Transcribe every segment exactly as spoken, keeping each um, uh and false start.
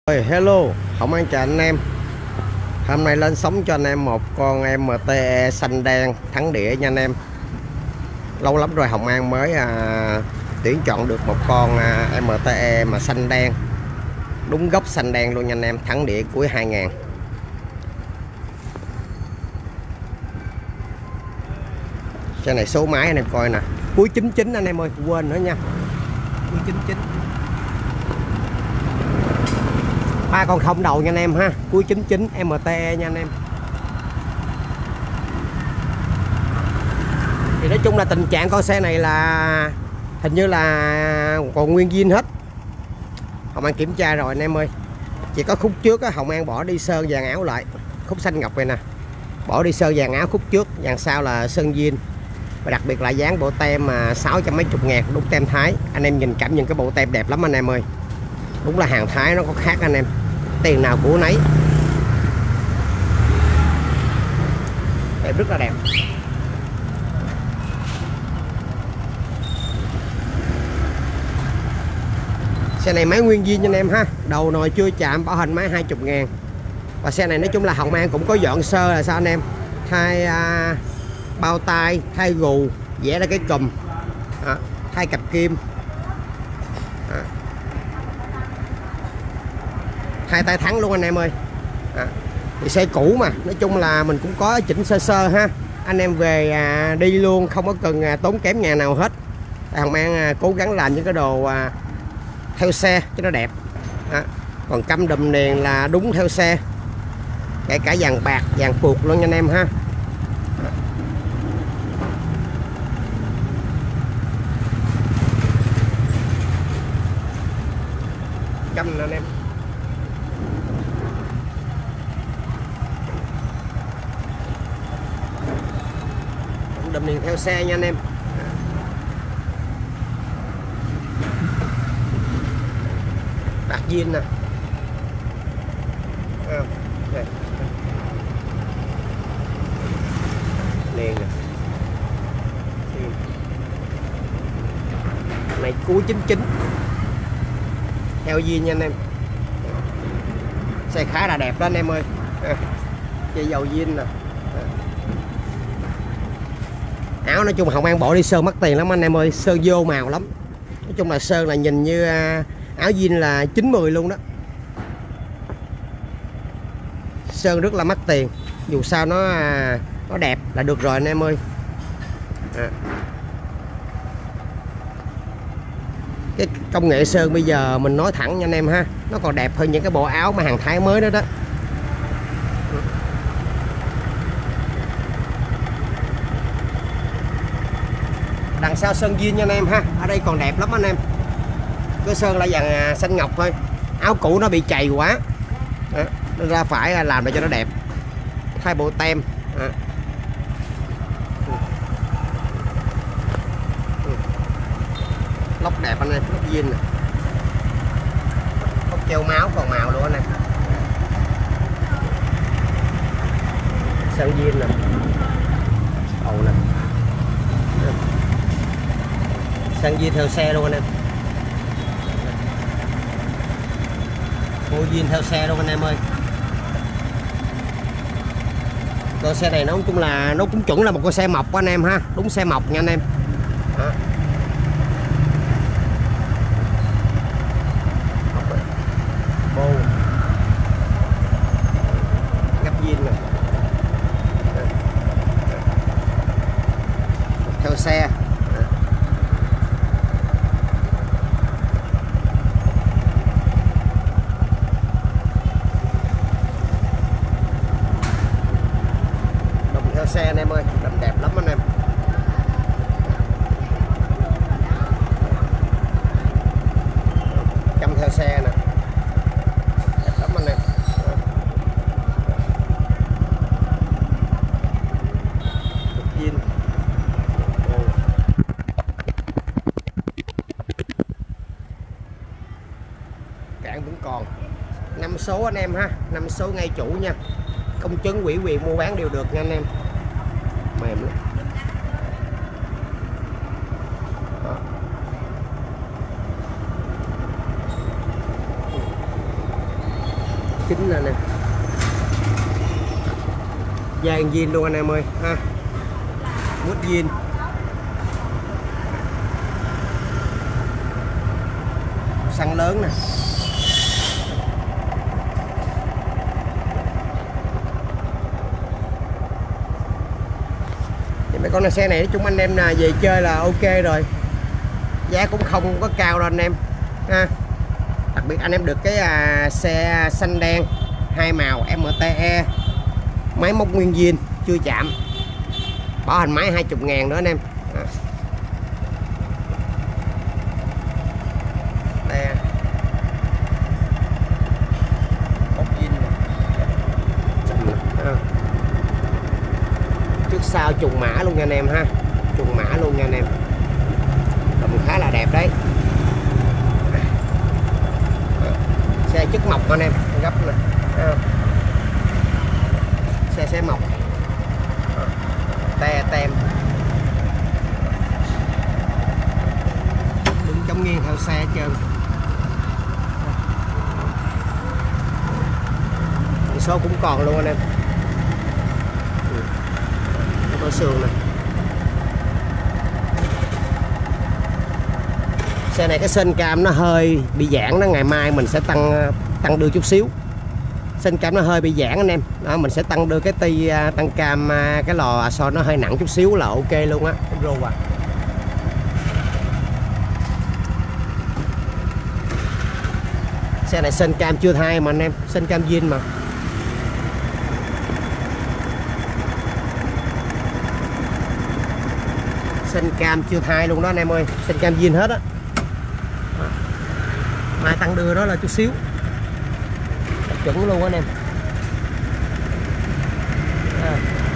Hey, hello, Hồng An chào anh em. Hôm nay lên sóng cho anh em một con em tê e xanh đen thắng đĩa nha anh em. Lâu lắm rồi Hồng An mới à, tuyển chọn được một con à, em tê e mà xanh đen, đúng gốc xanh đen luôn nha anh em, thắng đĩa cuối hai ngàn. Xe này số máy anh em coi nè, cuối chín chín anh em ơi, quên nữa nha, cuối chín chín. Ba con không đầu nha anh em ha, cuối chín chín em tê e nha anh em. Thì nói chung là tình trạng con xe này là hình như là còn nguyên zin hết. Hồng An kiểm tra rồi anh em ơi. Chỉ có khúc trước á, Hồng An bỏ đi sơn vàng áo lại, khúc xanh ngọc này nè, bỏ đi sơn vàng áo khúc trước, dàn sau là sơn zin. Và đặc biệt là dán bộ tem mà sáu trăm mấy chục ngàn, đúng tem Thái. Anh em nhìn cảm nhận cái bộ tem đẹp lắm anh em ơi. Đúng là hàng Thái nó có khác anh em, tiền nào của nấy, đẹp rất là đẹp. Xe này máy nguyên zin anh em ha, đầu nồi chưa chạm, bảo hành máy hai mươi ngàn. Và xe này nói chung là Hồng An cũng có dọn sơ là sao anh em, thay à, bao tay, thay gù, vẽ ra cái cùm, à, thay cặp kim, à, hai tay thắng luôn anh em ơi. À, thì xe cũ mà nói chung là mình cũng có chỉnh sơ sơ ha, anh em về à, đi luôn, không có cần à, tốn kém nhà nào hết. Tại Hồng An à, cố gắng làm những cái đồ à, theo xe cho nó đẹp. À, còn căm đùm nền là đúng theo xe, kể cả vàng bạc, vàng puộc luôn nha anh em ha. Căm nè anh em. Đùm nền theo xe nha anh em. Bạc zin nè, à, đây. Liền nè, này cuối chín chín theo zin nha anh em. Xe khá là đẹp đó anh em ơi. À, dây dầu zin nè. À, áo nói chung Hồng An bỏ đi sơn mất tiền lắm anh em ơi, sơn vô màu lắm. Nói chung là sơn là nhìn như áo zin là chín mươi luôn đó. Sơn rất là mắc tiền, dù sao nó nó đẹp là được rồi anh em ơi. À, cái công nghệ sơn bây giờ mình nói thẳng nha anh em ha, nó còn đẹp hơn những cái bộ áo mà hàng Thái mới đó đó. Đằng sau sơn zin nha anh em ha, ở đây còn đẹp lắm anh em. Cái sơn là vàng xanh ngọc thôi, áo cũ nó bị chày quá. Đó, nên ra phải làm để cho nó đẹp, thay bộ tem. Đó. Lốc đẹp anh em, lốc zin nè, lốc treo máu còn màu luôn anh em. Sơn zin nè, ồ nè, sơn zin theo xe luôn anh em. Mua zin theo xe luôn anh em ơi. Con xe này nó cũng là nó cũng chuẩn là một con xe mộc anh em ha, đúng xe mộc nha anh em. Đó. Bô gấp zin nè, theo xe. Xe anh em ơi, đậm đẹp lắm anh em. Chăm theo xe nè, đẹp lắm anh em. Zin. Cản vẫn còn năm số anh em ha, năm số ngay chủ nha, công chứng ủy quyền mua bán đều được nha anh em. Mềm lắm. Đó. chính là nè, dàn zin luôn anh em ơi ha, mút zin. Xăng lớn nè. Thì mấy con xe này nói chung anh em là về chơi là ok rồi, giá cũng không có cao đâu anh em ha. Đặc biệt anh em được cái à, xe xanh đen hai màu em tê e, máy móc nguyên zin chưa chạm, bảo hành máy hai mươi ngàn nữa anh em. Đây móc zin trước sau trùng mã luôn nha anh em ha, trùng mã luôn nha anh em, cũng khá là đẹp đấy. Xe chất mộc anh em, gấp nè, xe xe mộc, te tem, đứng chống nghiêng theo xe hết trơn. Số cũng còn luôn anh em, có sườn nè. Xe này cái sên cam nó hơi bị giãn đó, ngày mai mình sẽ tăng tăng đưa chút xíu. Sên cam nó hơi bị giãn anh em, đó mình sẽ tăng đưa cái ti tăng cam, cái lò xo nó hơi nặng chút xíu là ok luôn á. Rô à. Xe này sên cam chưa thay mà anh em, sên cam zin mà. Sên cam chưa thay luôn đó anh em ơi, sên cam zin hết á. Mai tăng đưa đó là chút xíu, chuẩn luôn anh em. À.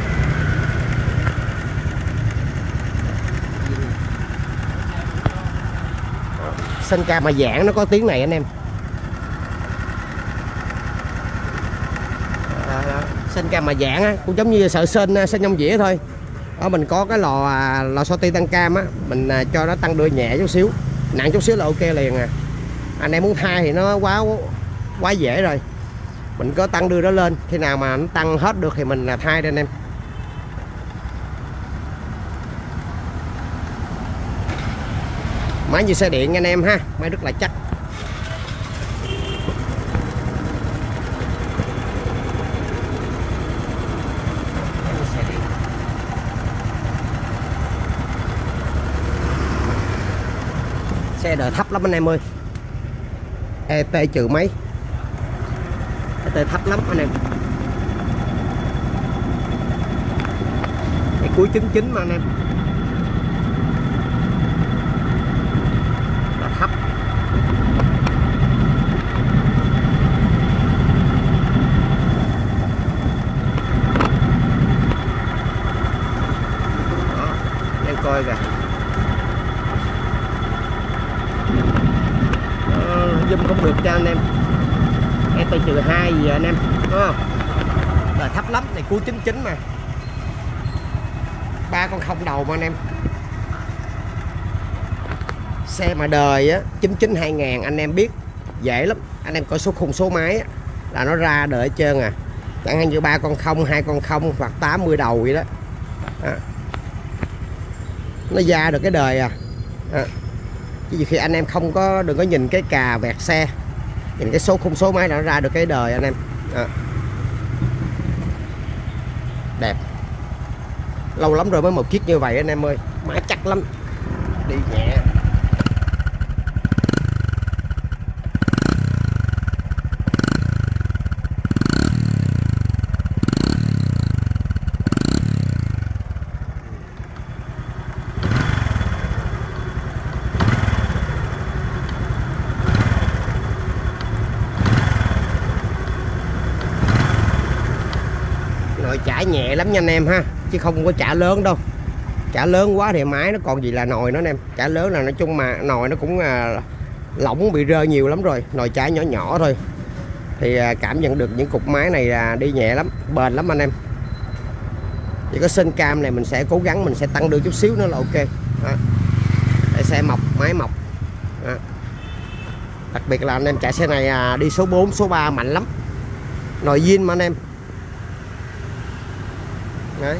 Sên cam mà giãn nó có tiếng này anh em. À, sên cam mà giãn á, cũng giống như sợi sên sên nhông dĩa thôi. Đó, mình có cái lò lò xo ti tăng cam á, mình cho nó tăng đưa nhẹ chút xíu, nặng chút xíu là ok liền à. Anh em muốn thay thì nó quá quá dễ rồi, mình có tăng đưa nó lên, khi nào mà nó tăng hết được thì mình là thay đây anh em. Máy như xe điện anh em ha, máy rất là chắc. Xe đời thấp lắm anh em ơi, e tê trừ mấy, e tê thấp lắm anh em. Cái cuối chín chín mà anh em, là thấp. Đó, em coi kìa. Zoom không được cho anh em, e tê trừ hai gì anh em, đúng không? Là thấp lắm, này cuối chín chín mà, ba con không đầu mà anh em. Xe mà đời á chín chín hai ngàn anh em biết dễ lắm, anh em có số khung số máy á, là nó ra đời hết trơn à. Chẳng hạn như ba con không, hai con không hoặc tám mươi đầu vậy đó, à. Nó ra được cái đời à, à. Chứ khi anh em không có, đừng có nhìn cái cà vẹt xe, nhìn cái số khung số máy nó ra được cái đời anh em. À. Đẹp, lâu lắm rồi mới một chiếc như vậy anh em ơi, máy chắc lắm, đi nhẹ. Nồi chả nhẹ lắm nha anh em ha, chứ không có chả lớn đâu. Chả lớn quá thì máy nó còn gì là nồi nữa anh em. Chả lớn là nói chung mà nồi nó cũng à, lỏng bị rơi nhiều lắm rồi. Nồi chả nhỏ nhỏ thôi thì à, cảm nhận được những cục máy này à, đi nhẹ lắm, bền lắm anh em. Chỉ có sên cam này mình sẽ cố gắng mình sẽ tăng đưa chút xíu nữa là ok. Đó. Để xe mộc, máy mộc. Đó. Đặc biệt là anh em chạy xe này à, đi số bốn, số ba mạnh lắm. Nồi zin mà anh em. Đấy.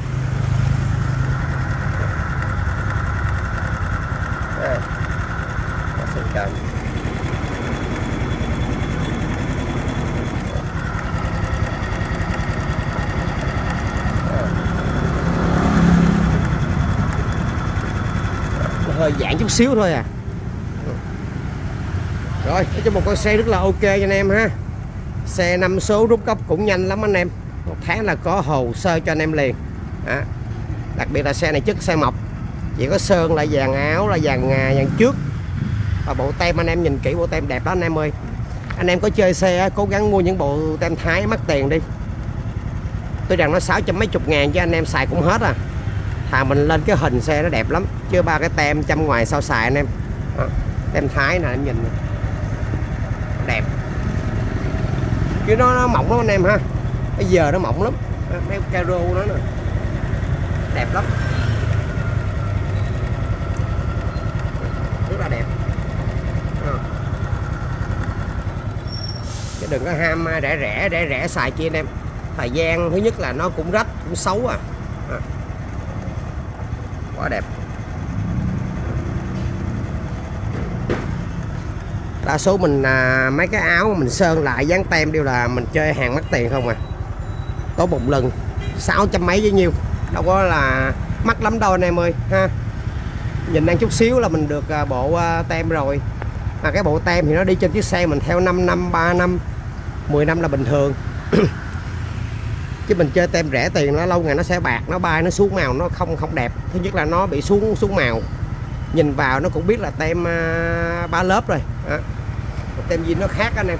À. Cầm. Hơi giãn chút xíu thôi à. Rồi, nói chung một con xe rất là ok cho anh em ha. Xe năm số rút cốc cũng nhanh lắm anh em. Một tháng là có hồ sơ cho anh em liền. Đó. Đặc biệt là xe này chất xe mộc. Chỉ có sơn là dàn áo, là dàn dàn trước. Và bộ tem anh em nhìn kỹ, bộ tem đẹp đó anh em ơi. Anh em có chơi xe cố gắng mua những bộ tem Thái mắc tiền đi. Tuy rằng nó sáu trăm mấy chục ngàn chứ anh em xài cũng hết à. Thà mình lên cái hình xe nó đẹp lắm, chứ ba cái tem trăm ngoài sao xài anh em. Đó. Tem Thái nè em nhìn nè. Đẹp. Chứ nó, nó mỏng lắm anh em ha. Bây giờ nó mỏng lắm. Mấy caro nó nè. Đẹp lắm. Rất là đẹp. À. Chứ đừng có ham rẻ rẻ rẻ rẻ xài chi anh em. Thời gian thứ nhất là nó cũng rách, cũng xấu à. À. Quá đẹp. Đa số mình à, mấy cái áo mà mình sơn lại dán tem đều là mình chơi hàng mắc tiền không à. Có một lần sáu trăm mấy với nhiêu, đâu có là mắc lắm đâu anh em ơi ha. Nhìn đang chút xíu là mình được à, bộ à, tem rồi. Mà cái bộ tem thì nó đi trên chiếc xe mình theo năm năm, ba năm, mười năm là bình thường. Chứ mình chơi tem rẻ tiền nó lâu ngày nó sẽ bạc, nó bay, nó xuống màu, nó không không đẹp. Thứ nhất là nó bị xuống xuống màu. Nhìn vào nó cũng biết là tem uh, ba lớp rồi. Đó. Tem zin nó khác anh em.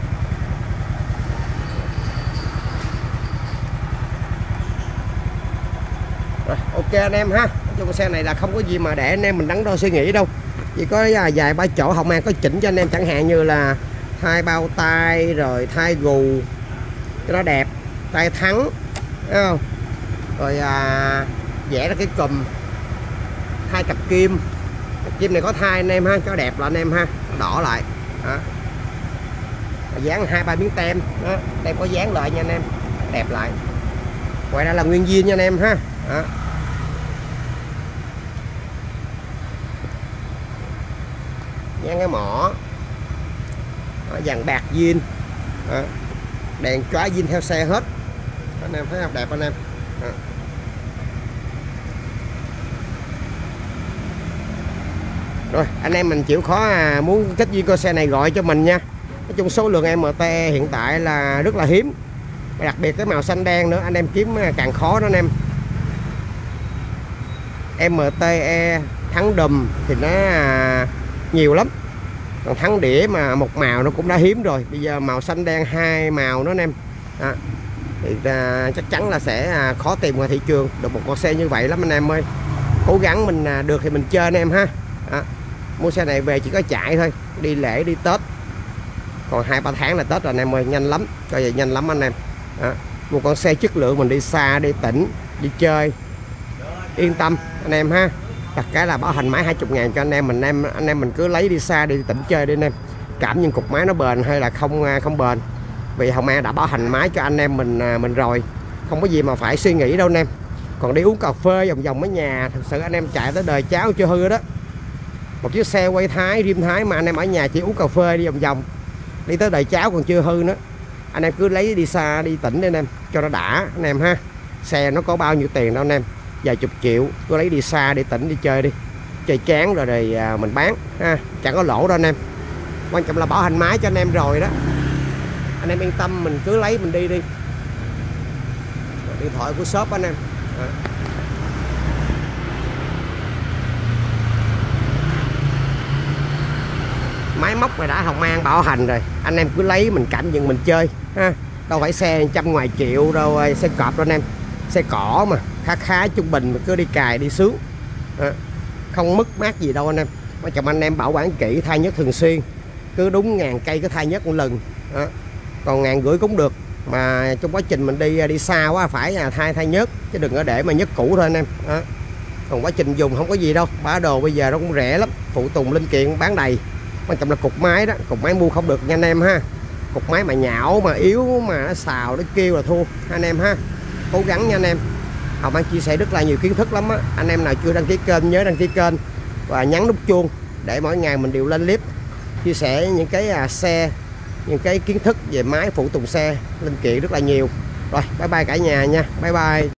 Rồi, ok anh em ha. Trong xe này là không có gì mà để anh em mình đắn đo suy nghĩ đâu. Chỉ có vài ba chỗ Hậu An có chỉnh cho anh em, chẳng hạn như là thay bao tay rồi thay gù cho nó đẹp, tay thắng, thấy không? Rồi à, vẽ ra cái cùm, thay cặp kim. Cặp kim này có thay anh em ha, cho đẹp là anh em ha, đỏ lại. Đó. Dán hai ba miếng tem, đó. Tem có dán lại nha anh em, đẹp lại. Ngoài ra là nguyên zin nha anh em ha. Đó. Dán cái mỏ, đó, dàn bạc zin, đó. Đèn chói zin theo xe hết, anh em thấy không, đẹp anh em. Đó. Rồi anh em mình chịu khó à, muốn kết duyên con xe này gọi cho mình nha. Nói chung số lượng em tê hiện tại là rất là hiếm, đặc biệt cái màu xanh đen nữa anh em kiếm càng khó đó anh em. em tê e thắng đùm thì nó à, nhiều lắm, còn thắng đĩa mà một màu nó cũng đã hiếm rồi. Bây giờ màu xanh đen hai màu nữa anh em. Đó. Thì à, chắc chắn là sẽ à, khó tìm ngoài thị trường được một con xe như vậy lắm anh em ơi. Cố gắng mình à, được thì mình chơi anh em ha. Đó. Mua xe này về chỉ có chạy thôi, đi lễ đi Tết, còn hai ba tháng là Tết rồi anh em ơi, nhanh lắm, coi vậy nhanh lắm anh em. Đó. Một con xe chất lượng mình đi xa đi tỉnh đi chơi yên tâm anh em ha. Đặt cái là bảo hành máy hai mươi ngàn cho anh em mình, em anh em mình cứ lấy đi xa đi tỉnh chơi đi anh em. Cảm nhận cục máy nó bền hay là không không bền, vì Hồng An đã bảo hành máy cho anh em mình mình rồi, không có gì mà phải suy nghĩ đâu anh em. Còn đi uống cà phê vòng vòng ở nhà, thực sự anh em chạy tới đời cháu chưa hư đó. Một chiếc xe quay Thái, rim Thái mà anh em ở nhà chỉ uống cà phê đi vòng vòng, đi tới đời cháu còn chưa hư nữa. Anh em cứ lấy đi xa đi tỉnh đi anh em, cho nó đã anh em ha. Xe nó có bao nhiêu tiền đâu anh em, vài chục triệu, cứ lấy đi xa đi tỉnh đi chơi đi, chơi chán rồi rồi mình bán ha, chẳng có lỗ đâu anh em. Quan trọng là bảo hành máy cho anh em rồi đó, anh em yên tâm mình cứ lấy mình đi đi. Điện thoại của shop anh em. Đó. Máy móc này đã Hồng An bảo hành rồi, anh em cứ lấy mình cảm nhận mình chơi ha. Đâu phải xe trăm ngoài triệu đâu, xe cọp đâu anh em, xe cỏ mà khá khá trung bình mà cứ đi cài đi sướng. Đó. Không mất mát gì đâu anh em. Quan trọng anh em bảo quản kỹ, thay nhớt thường xuyên, cứ đúng ngàn cây cứ thay nhớt một lần. Đó. Còn ngàn rưỡi cũng được, mà trong quá trình mình đi đi xa quá phải thay thay nhớt, chứ đừng có để mà nhớt cũ thôi anh em. Đó. Còn quá trình dùng không có gì đâu, bả đồ bây giờ nó cũng rẻ lắm, phụ tùng linh kiện bán đầy. Quan trọng là cục máy đó, cục máy mua không được nha anh em ha. cục máy mà nhão mà yếu mà nó xào nó kêu là thua anh em ha. Cố gắng nha anh em. Hồng An chia sẻ rất là nhiều kiến thức lắm á. Anh em nào chưa đăng ký kênh nhớ đăng ký kênh và nhấn nút chuông để mỗi ngày mình đều lên clip chia sẻ những cái à, xe, những cái kiến thức về máy phụ tùng xe, linh kiện rất là nhiều. Rồi bye bye cả nhà nha, bye bye.